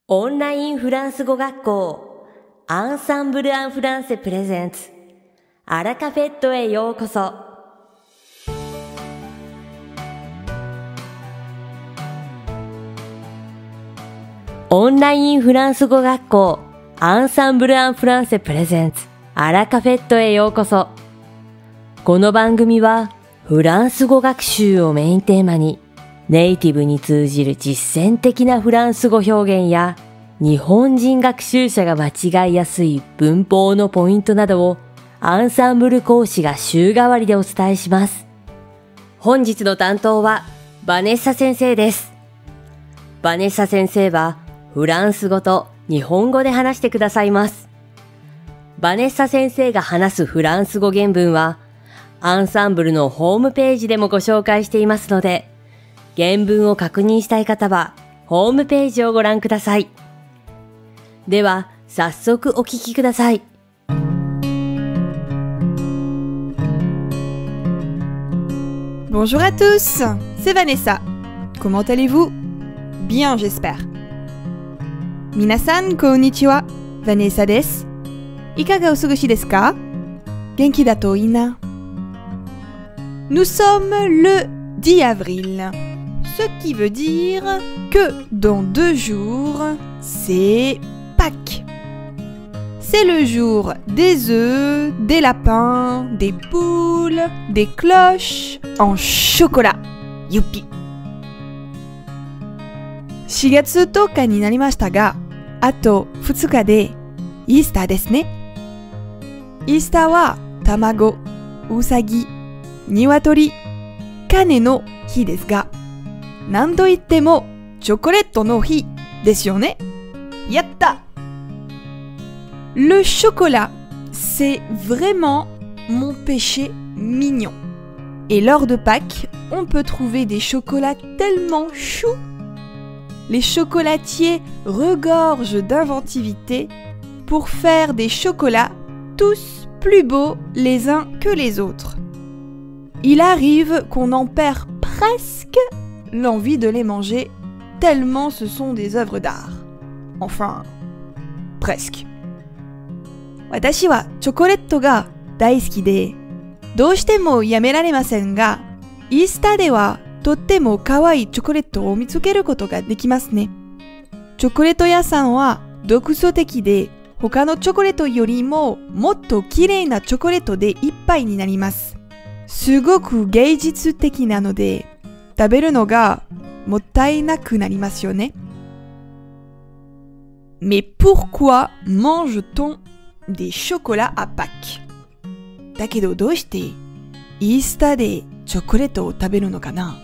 オンラインフランス語学校アンサンブル・アン・フランセプレゼンツアラカフェットへようこそ。オンラインフランス語学校アンサンブル・アン・フランセプレゼンツアラカフェットへようこそ。この番組はフランス語学習をメインテーマにネイティブに通じる実践的なフランス語表現や日本人学習者が間違いやすい文法のポイントなどをアンサンブル講師が週替わりでお伝えします。本日の担当はバネッサ先生です。バネッサ先生はフランス語と日本語で話してくださいます。バネッサ先生が話すフランス語原文はアンサンブルのホームページでもご紹介していますので、原文を確認したい方はホームページをご覧ください。では早速お聞きください。 Bonjour à tous, c'est Vanessa. Comment allez-vous? Bien, j'espère. Minasan konnichiwa, Vanessa desu. Ikaga o sugushi desu ka? Genki da to ii na. Nous sommes le 10 avril, ce qui veut dire que dans 2 jours, c'est Pâques. C'est le jour des œufs, des lapins, des poules, des cloches en chocolat. Youpi! 4月10日になりましたが、あと2日でイースターですね。イースターは卵、うさぎ、鶏、種の日ですが、何と言ってもチョコレートの日ですよね。やった! Le chocolat, c'est vraiment mon péché mignon. Et lors de Pâques, on peut trouver des chocolats tellement choux. Les chocolatiers regorgent d'inventivité pour faire des chocolats tous plus beaux les uns que les autres. Il arrive qu'on en perd presque l'envie de les manger, tellement ce sont des œuvres d'art. Enfin, presque. 私はチョコレートが大好きで、どうしてもやめられませんが、イースターではとっても可愛いチョコレートを見つけることができますね。チョコレート屋さんは独創的で、他のチョコレートよりももっと綺麗なチョコレートでいっぱいになります。すごく芸術的なので、食べるのがもったいなくなりますよね。Mais pourquoi mange-t-on des chocolats à Pâques? だけどどうしてイースターでチョコレートを食べるのかな?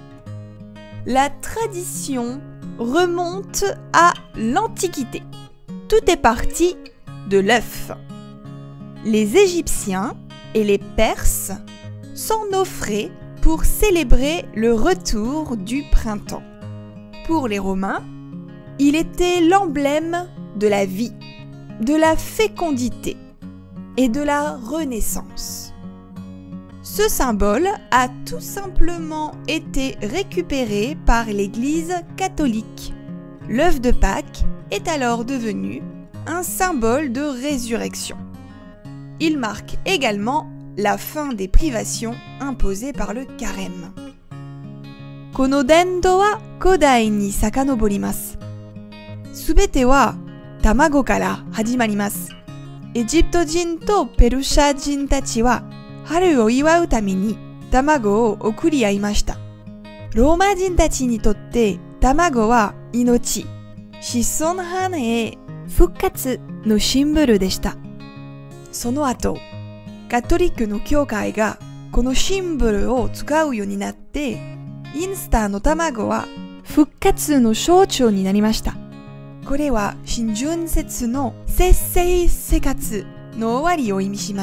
La tradition remonte à l'Antiquité. Tout est parti de l'œuf. Les Égyptiens et les Perses s'en offraient pour célébrer le retour du printemps. Pour les Romains, il était l'emblème de la vie, de la fécondité et de la renaissance. Ce symbole a tout simplement été récupéré par l'Église catholique. L'œuf de Pâques est alors devenu un symbole de résurrection. Il marque également la fin des privations imposées par le carême. この伝統は古代に遡ります。すべては卵から始まります。エジプト人とペルシャ人たちは春を祝うために卵を送り合いました。ローマ人たちにとって卵は命、子孫繁栄、復活のシンボルでした。その後、カトリックの教会がこのシンボルを使うようになって、イースターの卵は復活の象徴になりました。これは新春節の節制生活の終わりを意味します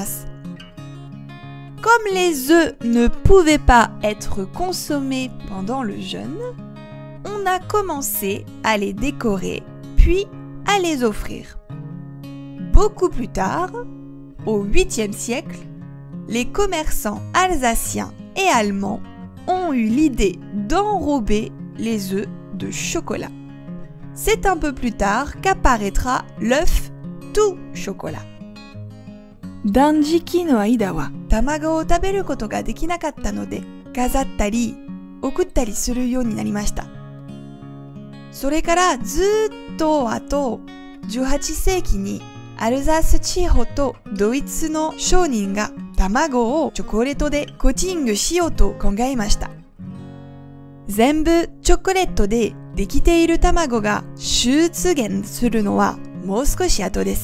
。Comme les œufs ne pouvaient pas être consommés pendant le jeûne, on a commencé à les décorer, puis à les offrir. Beaucoup plus tard, au 8e siècle, les commerçants alsaciens et allemands ont eu l'idée d'enrober les œufs de chocolat. c'est un peu plus tard qu'apparaîtra l'œuf tout chocolat. 断食の間は卵を食べることができなかったので、飾ったり送ったりするようになりました。それからずっとあと18世紀にアルザス地方とドイツの商人が卵をチョコレートでコーティングしようと考えました。全部チョコレートでできている卵が出現するのはもう少し後です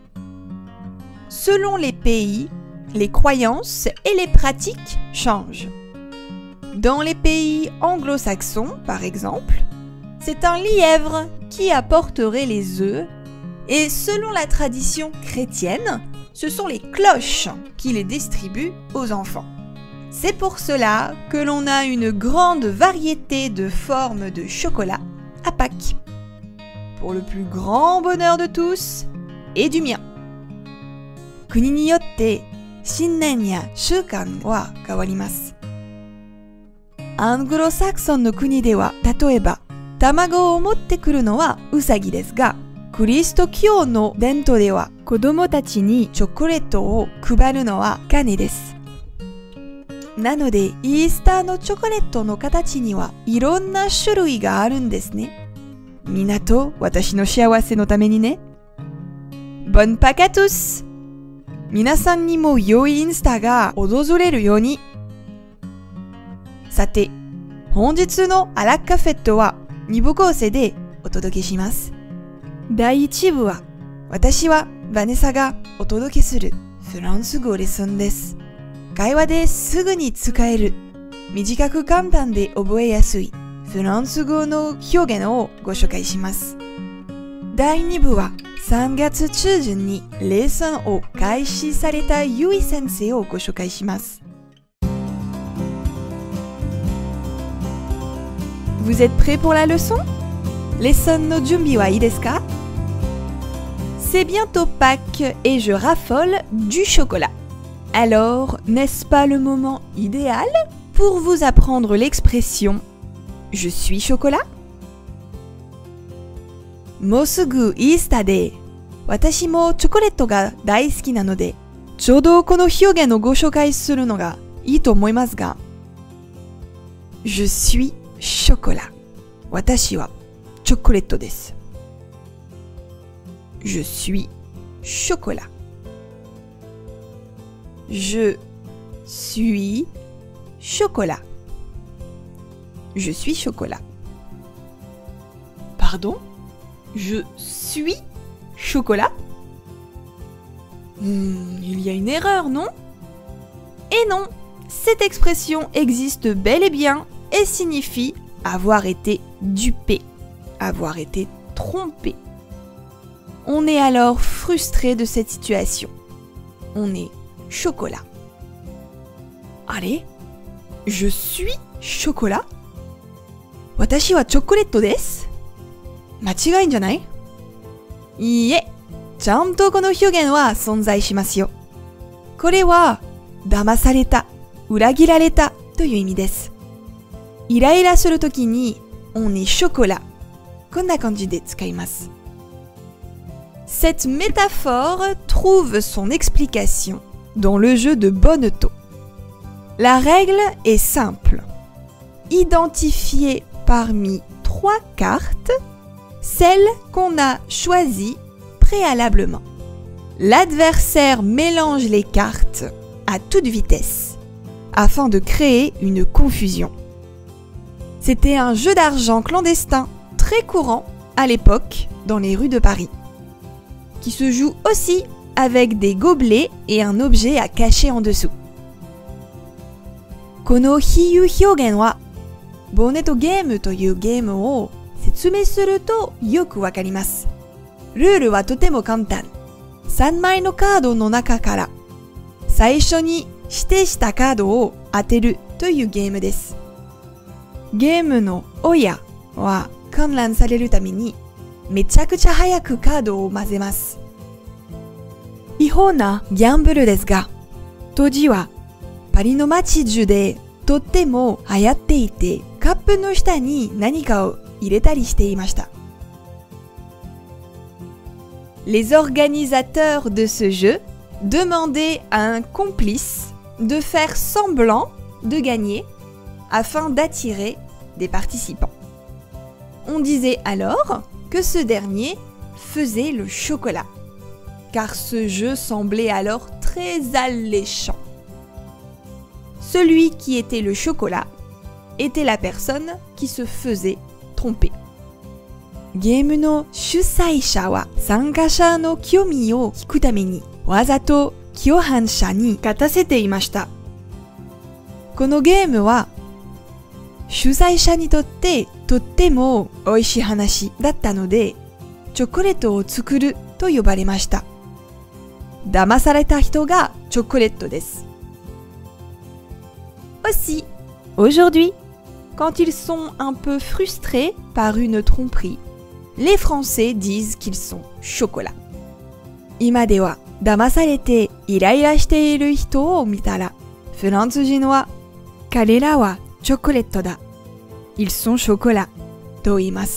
。Selon les pays, les croyances et les pratiques changent. Dans les pays anglo-saxons, par exemple, c'est un lièvre qui apporterait les œufs, et selon la tradition chrétienne, ce sont les cloches qui les distribuent aux enfants. C'est pour cela que l'on a une grande variété de formes de chocolat à Pâques, pour le plus grand bonheur de tous et du mien. 国によって新年や習慣は変わります。アングロサクソンの国では、例えば卵を持ってくるのはウサギですが、クリスト教の伝統では子供たちにチョコレートを配るのはカネです。なのでイースターのチョコレートの形にはいろんな種類があるんですね。みんなと私の幸せのためにね。Bonne Pâques à tous! 皆さんにも良いイースターが訪れるように。さて、本日のアラッカフェットは2部構成でお届けします。第1部は、私はヴァネサがお届けするフランス語レッスンです。会話ですぐに使える、短く簡単で覚えやすいフランス語の表現をご紹介します。第2部は、3月中旬にレッスンを開始されたユイ先生をご紹介します。Vous êtes prêts pour la leçon? レッスンの準備はいいですか? C'est bientôt Pâques et je raffole du chocolat. Alors, n'est-ce pas le moment idéal pour vous apprendre l'expression « je suis chocolat » もうすぐイースターで、私もチョコレートが大好きなので、ちょうどこの表現をご紹介するのがいいと思いますが、Je suis chocolat. 私はチョコレートです。Je suis chocolat. Je suis chocolat. Je suis chocolat. Pardon? Je suis chocolat? Il y a une erreur, non? Et non, cette expression existe bel et bien et signifie avoir été dupé, avoir été trompé. On est alors frustré de cette situation. On est chocolat. Allez, je suis chocolat? Watashi wa chocolate desu? 間違いんじゃない?いいえ、ちゃんとこの表現は存在しますよ。これは、騙された、裏切られたという意味です。イライラするときに、on est chocolat。こんな感じで使います。Cette métaphore trouve son explication dans le jeu de Bonneto. La règle est simple. Identifier parmi 3 cartes celle qu'on a choisie préalablement. L'adversaire mélange les cartes à toute vitesse afin de créer une confusion. C'était un jeu d'argent clandestin très courant à l'époque dans les rues de Paris, qui se joue aussi avec des gobelets et un objet à cacher en dessous. この比喩表現は、ボネとゲームというゲームを説明するとよくわかります。ルールはとても簡単。3枚のカードの中から最初に指定したカードを当てるというゲームです。ゲームの親は観覧されるためにめちゃくちゃ早くカードを混ぜます。違法なギャンブルですが、当時はパリの街中でとっても流行っていて、カップの下に何かを入れたりしていました。 Les organisateurs de ce jeu demandaient à un complice de faire semblant de gagner afin d'attirer des participants. On disait alors que ce dernier faisait le chocolat, car ce jeu semblait alors très alléchant. Celui qui était le chocolat était la personne qui se faisait tromper. ゲームの主催者は参加者の興味を引くためにわざと共犯者に勝たせていました。このゲームは主催者にとってとっても美味しい話だったので、チョコレートを作ると呼ばれました。騙された人がチョコレートです。Aussi, aujourd'hui, quand ils sont un peu frustrés par une tromperie, les Français disent qu'ils sont chocolat. 今では騙されてイライラしている人を見たら、フランス人は彼らはチョコレートだ。Ils sont chocolat と言います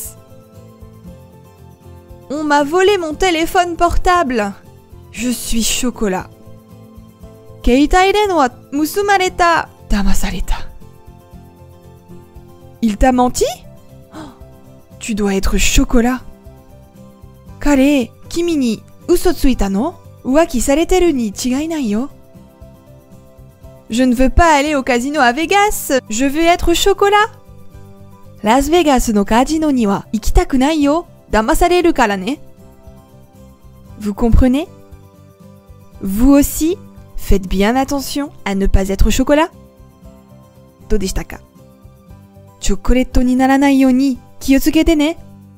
。On m'a volé mon téléphone portable. Je suis chocolat. 携帯電話盗まれた。騙された。Il t'a menti? Tu dois être chocolat. 彼、君に嘘ついたの？浮気されてるに違いないよ。Je ne veux pas aller au casino à Vegas. Je veux être chocolat. ラスベガスのカジノには行きたくないよ。騙されるからね。Vous comprenez? Vous aussi, faites bien attention à ne pas être chocolat. どうでしたか？チョコレートにならないように気をつけてね。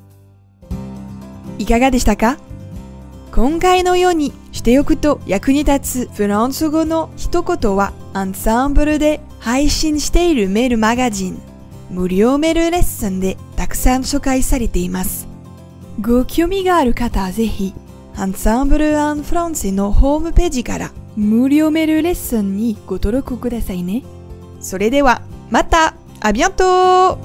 いかがでしたか？今回のようにしておくと役に立つフランス語の一言はアンサンブルで配信しているメールマガジン無料メールレッスンでたくさん紹介されています。ご興味がある方はぜひアンサンブル・アン・フランセのホームページから無料メールレッスンにご登録くださいね。それではまたあビアントー。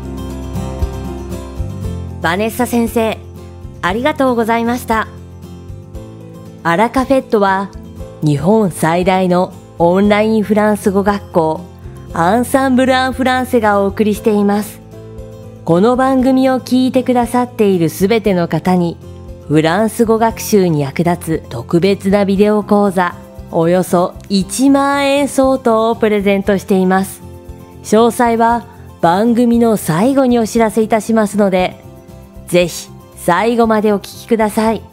バネッサ先生、ありがとうございました。アラカフェットは日本最大のオンラインフランス語学校アンサンブル・アン・フランセがお送りしています。この番組を聞いてくださっているすべての方にフランス語学習に役立つ特別なビデオ講座およそ1万円相当をプレゼントしています。詳細は番組の最後にお知らせいたしますので、ぜひ最後までお聞きください。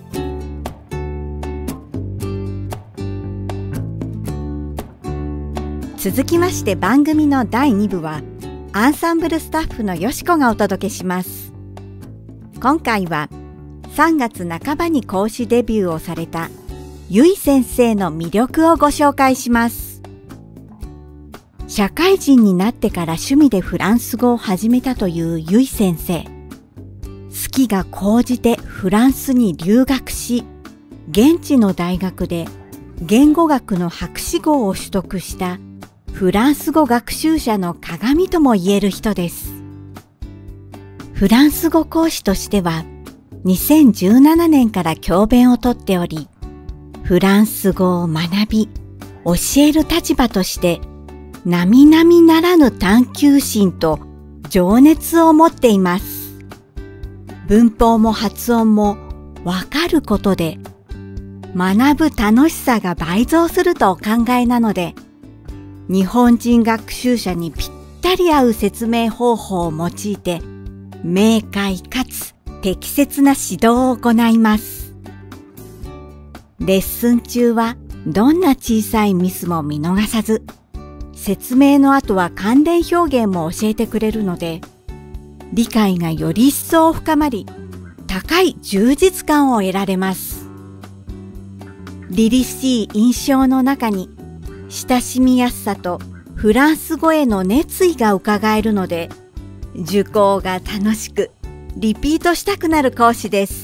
続きまして番組の第2部はアンサンブルスタッフのよしこがお届けします。今回は3月半ばに講師デビューをされたゆい先生の魅力をご紹介します。社会人になってから趣味でフランス語を始めたというゆい先生。好きが高じてフランスに留学し、現地の大学で言語学の博士号を取得したフランス語学習者の鏡とも言える人です。フランス語講師としては2017年から教鞭をとっており、フランス語を学び、教える立場として並々ならぬ探求心と情熱を持っています。文法も発音もわかることで学ぶ楽しさが倍増するとお考えなので、日本人学習者にぴったり合う説明方法を用いて明快かつ適切な指導を行います。レッスン中はどんな小さいミスも見逃さず、説明の後は関連表現も教えてくれるので、理解がより一層深まり、高い充実感を得られます。凛々しい印象の中に、親しみやすさとフランス語への熱意がうかがえるので、受講が楽しく、リピートしたくなる講師です。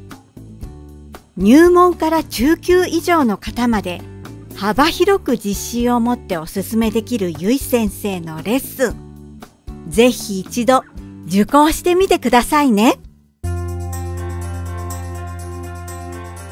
入門から中級以上の方まで、幅広く実習を持ってお勧めできるゆい先生のレッスン。ぜひ一度受講してみてくださいね。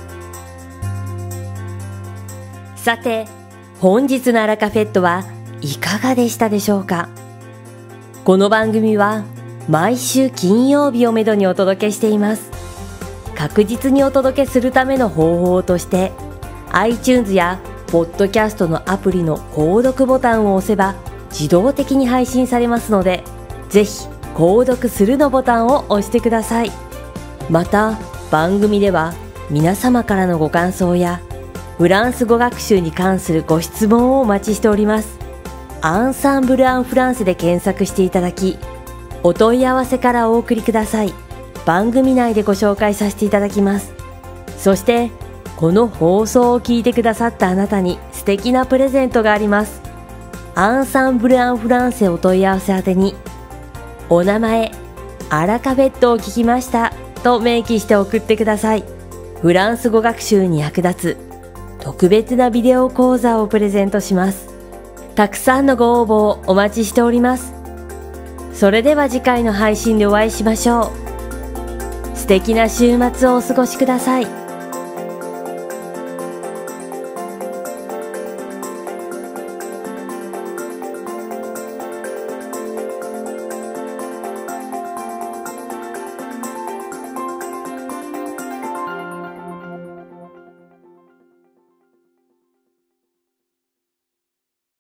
さて、本日のアラカフェットはいかがでしたでしょうか。この番組は毎週金曜日をめどにお届けしています。確実にお届けするための方法として、iTunes やポッドキャストのアプリの購読ボタンを押せば自動的に配信されますので、ぜひ購読するのボタンを押してください。また、番組では皆様からのご感想やフランス語学習に関するご質問をお待ちしております。アンサンブル・アン・フランセで検索していただき、お問い合わせからお送りください。番組内でご紹介させていただきます。そして、この放送を聞いてくださったあなたに素敵なプレゼントがあります。アンサンブル・アン・フランセお問い合わせ宛てに、お名前、アラカフェットを聞きましたと明記して送ってください。フランス語学習に役立つ特別なビデオ講座をプレゼントします。たくさんのご応募をお待ちしております。それでは次回の配信でお会いしましょう。素敵な週末をお過ごしください。